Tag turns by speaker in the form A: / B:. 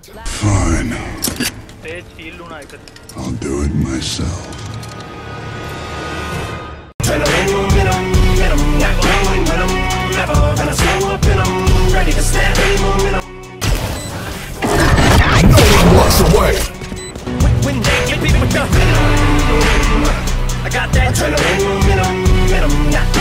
A: Fine. I'll do it myself.
B: Adrenaline momentum, not knowing when I'm never gonna slow up and I'm ready to snap any momentum.
C: No one walks away.
B: When they get beat with the venom, I got that adrenaline momentum, not